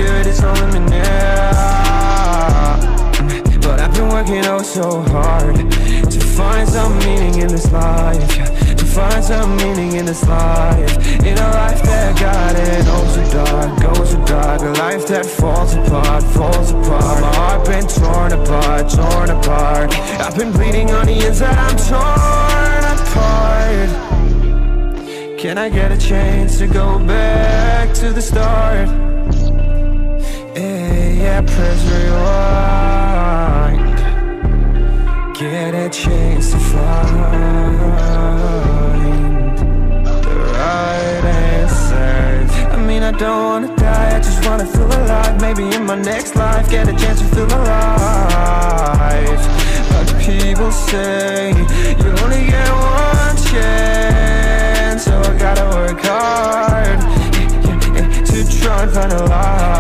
scared it's all in me now. But I've been working oh so hard to find some meaning in this life, yeah. To find some meaning in this life. In a life that got it oh so dark, goes so dark. A life that falls apart, falls apart. My heart been torn apart, torn apart. I've been bleeding on the inside, I'm torn apart. Can I get a chance to go back to the start? Yeah, press rewind. Get a chance to find the right answers. I mean, I don't wanna die, I just wanna feel alive. Maybe in my next life, get a chance to feel alive. But people say you only get one chance, so I gotta work hard to try and find a life.